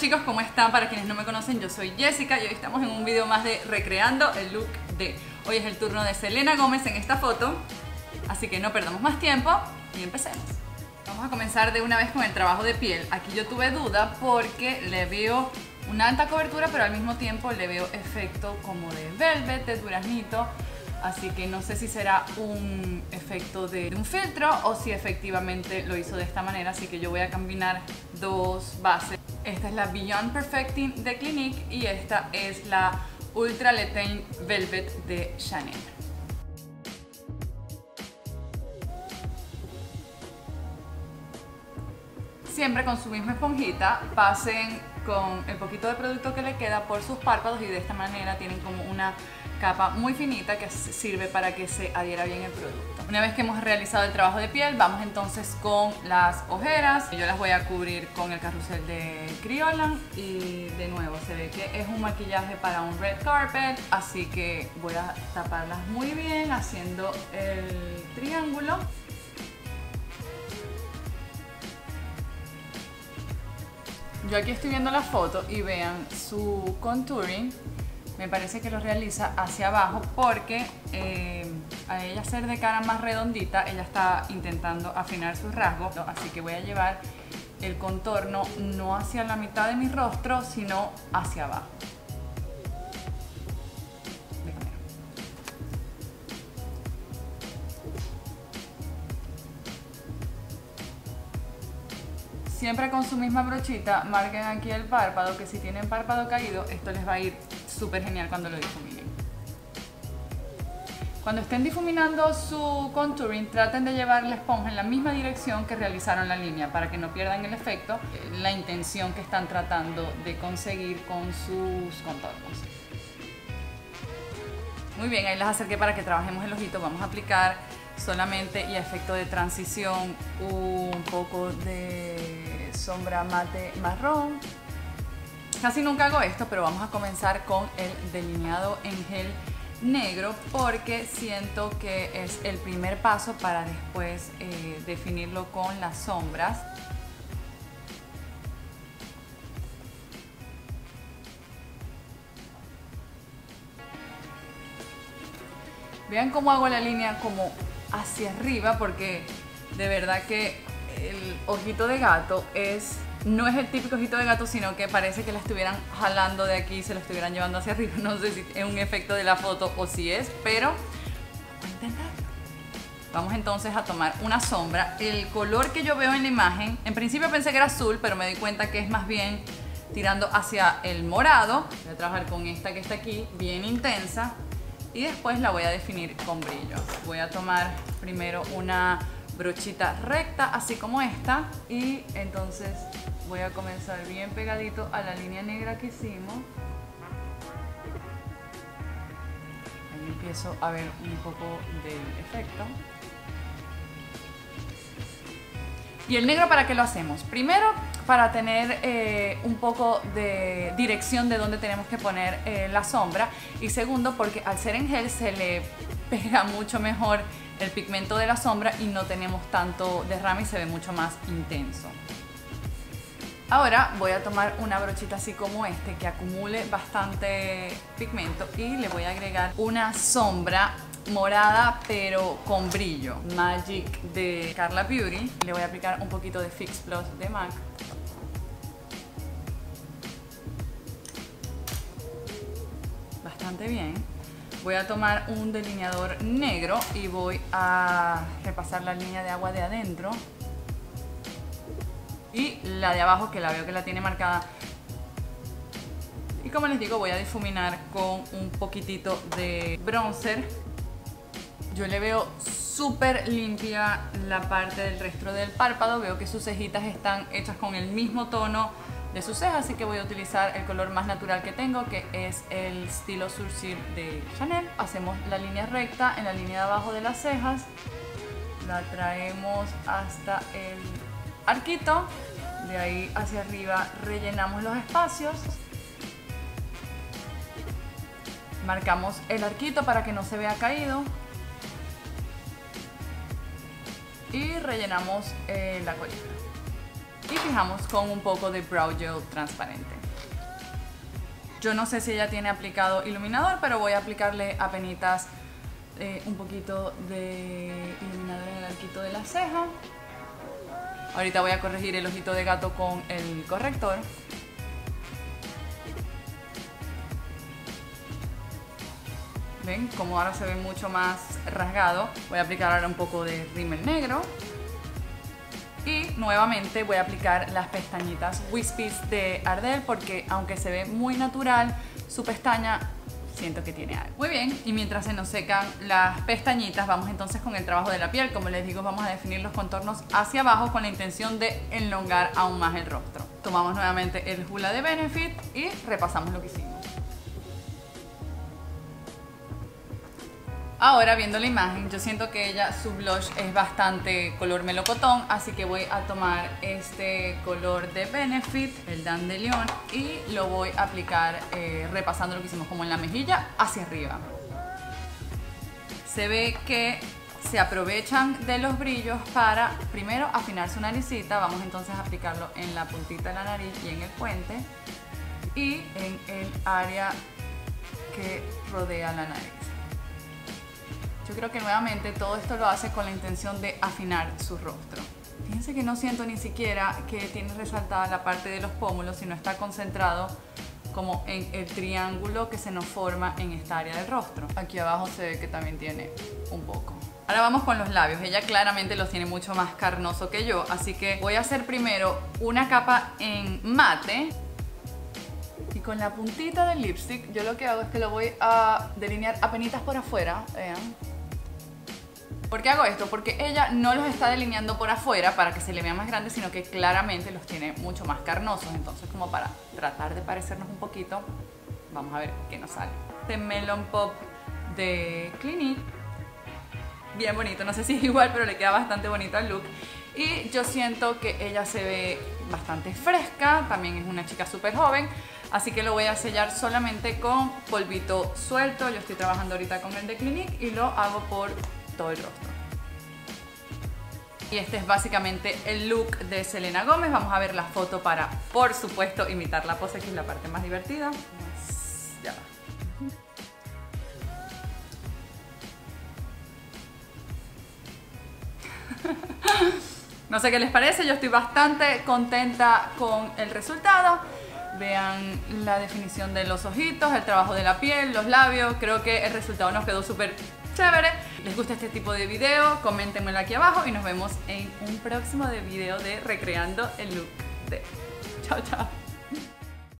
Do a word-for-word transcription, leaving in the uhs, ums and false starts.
chicos, ¿cómo están? Para quienes no me conocen, yo soy Jessica y hoy estamos en un video más de recreando el look de... Hoy es el turno de Selena Gómez en esta foto, así que no perdamos más tiempo y empecemos. Vamos a comenzar de una vez con el trabajo de piel. Aquí yo tuve duda porque le veo una alta cobertura, pero al mismo tiempo le veo efecto como de velvet, de duraznito. Así que no sé si será un efecto de un filtro o si efectivamente lo hizo de esta manera. Así que yo voy a combinar dos bases. Esta es la Beyond Perfecting de Clinique y esta es la Ultra Letaine Velvet de Chanel. Siempre con su misma esponjita pasen con el poquito de producto que le queda por sus párpados y de esta manera tienen como una capa muy finita que sirve para que se adhiera bien el producto. Una vez que hemos realizado el trabajo de piel, vamos entonces con las ojeras. Yo las voy a cubrir con el carrusel de Kryolan y de nuevo se ve que es un maquillaje para un red carpet, así que voy a taparlas muy bien haciendo el triángulo. Yo aquí estoy viendo la foto y vean su contouring. Me parece que lo realiza hacia abajo porque eh, a ella ser de cara más redondita, ella está intentando afinar sus rasgos. Así que voy a llevar el contorno no hacia la mitad de mi rostro, sino hacia abajo. Siempre con su misma brochita, marquen aquí el párpado, que si tienen párpado caído, esto les va a ir súper genial cuando lo difuminen. Cuando estén difuminando su contouring, traten de llevar la esponja en la misma dirección que realizaron la línea, para que no pierdan el efecto, la intención que están tratando de conseguir con sus contornos. Muy bien, ahí las acerqué para que trabajemos el ojito. Vamos a aplicar solamente y a efecto de transición un poco de sombra mate marrón. Casi nunca hago esto, pero vamos a comenzar con el delineado en gel negro porque siento que es el primer paso para después eh, definirlo con las sombras. Vean cómo hago la línea como hacia arriba porque de verdad que el ojito de gato es, no es el típico ojito de gato, sino que parece que la estuvieran jalando de aquí y se lo estuvieran llevando hacia arriba. No sé si es un efecto de la foto o si es, pero vamos a intentarlo. Vamos entonces a tomar una sombra. El color que yo veo en la imagen, en principio pensé que era azul, pero me di cuenta que es más bien tirando hacia el morado. Voy a trabajar con esta que está aquí, bien intensa. Y después la voy a definir con brillo. Voy a tomar primero una brochita recta, así como esta. Y entonces voy a comenzar bien pegadito a la línea negra que hicimos. Ahí empiezo a ver un poco del efecto. ¿Y el negro para qué lo hacemos? Primero, para tener eh, un poco de dirección de dónde tenemos que poner eh, la sombra. Y segundo, porque al ser en gel se le pega mucho mejor el pigmento de la sombra y no tenemos tanto derrame y se ve mucho más intenso. Ahora voy a tomar una brochita así como este que acumule bastante pigmento y le voy a agregar una sombra morada pero con brillo, Magic de Carla Beauty. Le voy a aplicar un poquito de Fix Plus de MAC. Bastante bien. Voy a tomar un delineador negro y voy a repasar la línea de agua de adentro y la de abajo que la veo que la tiene marcada. Y como les digo, voy a difuminar con un poquitito de bronzer. Yo le veo súper limpia la parte del resto del párpado. Veo que sus cejitas están hechas con el mismo tono de sus cejas, así que voy a utilizar el color más natural que tengo, que es el Stilo Surcil de Chanel. Hacemos la línea recta en la línea de abajo de las cejas. La traemos hasta el arquito. De ahí hacia arriba rellenamos los espacios. Marcamos el arquito para que no se vea caído. Y rellenamos eh, la colita. y fijamos con un poco de brow gel transparente. Yo no sé si ella tiene aplicado iluminador, pero voy a aplicarle apenitas eh, un poquito de iluminador en el arquito de la ceja. Ahorita voy a corregir el ojito de gato con el corrector. ¿Ven? Como ahora se ve mucho más rasgado. Voy a aplicar ahora un poco de rímel negro. Y nuevamente voy a aplicar las pestañitas Wispies de Ardell porque aunque se ve muy natural, su pestaña siento que tiene algo. Muy bien, y mientras se nos secan las pestañitas, vamos entonces con el trabajo de la piel. Como les digo, vamos a definir los contornos hacia abajo con la intención de elongar aún más el rostro. Tomamos nuevamente el Hoola de Benefit y repasamos lo que hicimos. Ahora, viendo la imagen, yo siento que ella, su blush es bastante color melocotón, así que voy a tomar este color de Benefit, el Dandelion, y lo voy a aplicar eh, repasando lo que hicimos, como en la mejilla hacia arriba. Se ve que se aprovechan de los brillos para primero afinar su naricita. Vamos entonces a aplicarlo en la puntita de la nariz y en el puente y en el área que rodea la nariz. Yo creo que nuevamente todo esto lo hace con la intención de afinar su rostro. Fíjense que no siento ni siquiera que tiene resaltada la parte de los pómulos, sino está concentrado como en el triángulo que se nos forma en esta área del rostro. Aquí abajo se ve que también tiene un poco. Ahora vamos con los labios. Ella claramente los tiene mucho más carnoso que yo, así que voy a hacer primero una capa en mate. Y con la puntita del lipstick, yo lo que hago es que lo voy a delinear apenitas por afuera, vean. ¿Por qué hago esto? Porque ella no los está delineando por afuera para que se le vean más grandes, sino que claramente los tiene mucho más carnosos. Entonces, como para tratar de parecernos un poquito, vamos a ver qué nos sale. Este Melon Pop de Clinique, bien bonito, no sé si es igual, pero le queda bastante bonito al look. Y yo siento que ella se ve bastante fresca, también es una chica súper joven, así que lo voy a sellar solamente con polvito suelto. Yo estoy trabajando ahorita con el de Clinique y lo hago por todo el rostro. Y este es básicamente el look de Selena Gómez. Vamos a ver la foto para, por supuesto, imitar la pose, que es la parte más divertida. Ya va. No sé qué les parece, yo estoy bastante contenta con el resultado. Vean la definición de los ojitos, el trabajo de la piel, los labios. Creo que el resultado nos quedó súper chévere. ¿Les gusta este tipo de video? Coméntenmelo aquí abajo y nos vemos en un próximo de video de recreando el look de... Chao, chao.